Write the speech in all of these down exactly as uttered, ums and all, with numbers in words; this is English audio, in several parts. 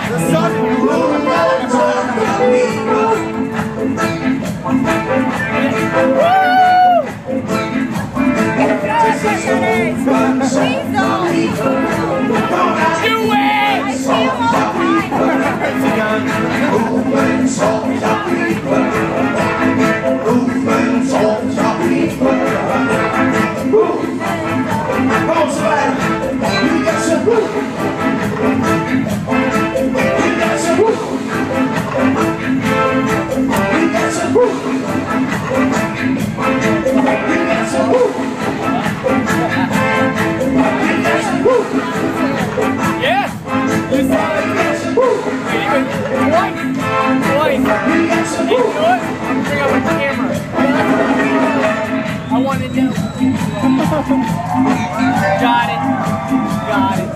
Got it. Got it.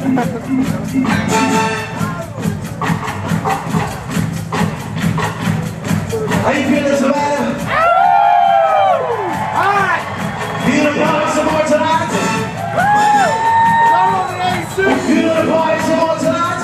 How you feeling, Savannah? Alright! Feel the party some more tonight? Feel the party some more tonight?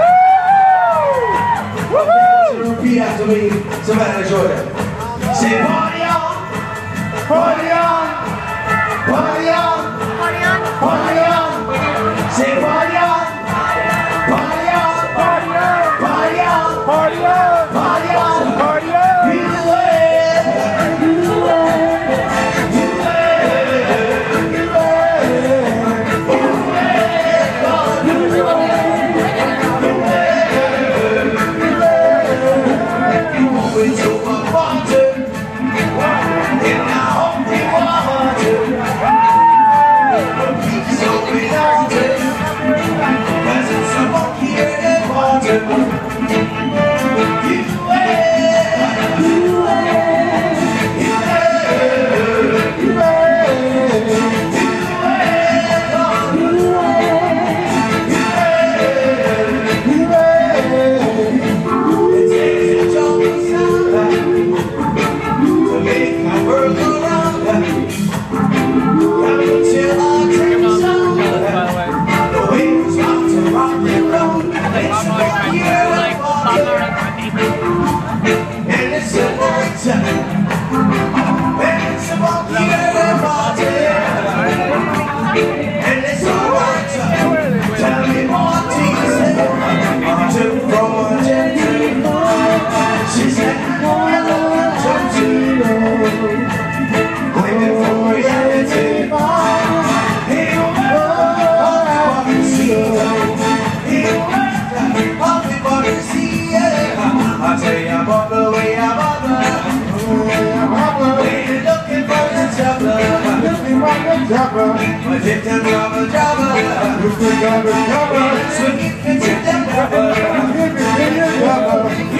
Okay, repeat after me, Savannah, Georgia. Say party on! Party on! Party on! Party on! Party on! Say party on! Party on! Party on! Party on! Party on! Party on! Party on! You win! You win! You win! You win! You always over water, and I hope you want to. So without it, 'cause it's so here and water. You win, you win, you win, you win, you win, you win. It takes a jungle sound to make my world go round. Coming till I take the sun. The waves rock to rock and roll. It's a year of water. And it's a night. And it's a year of water. And it's alright. Tell me more things. To from a gentleman. She said, I love you too. Waiting for reality. Hey, oh, I see. Hey, oh, I see. I tell you about the way I'm on the way you're looking for the trouble. Looking for the trouble. But if them trouble, trouble. Looking for the trouble. Swinging into them trouble. Looking for the trouble.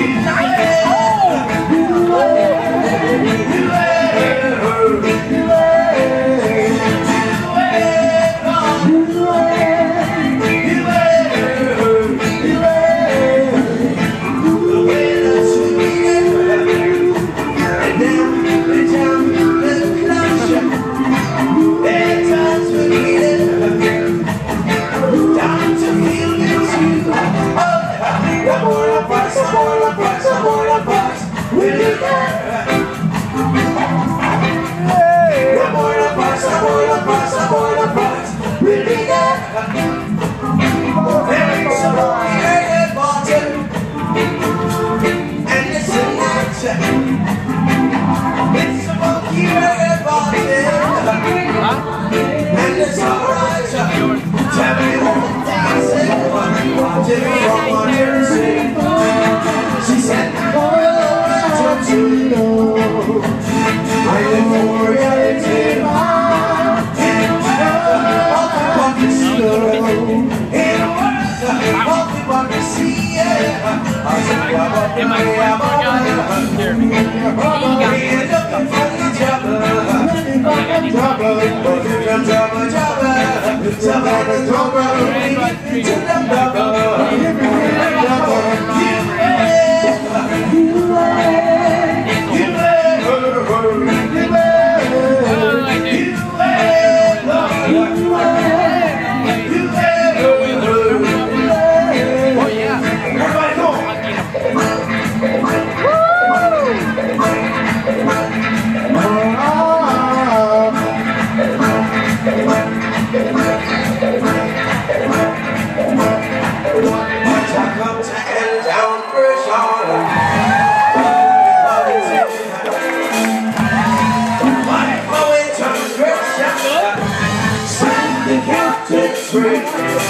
It's a monkey reggae and it's alright. Tell me what things say, what you want to from what you say. free.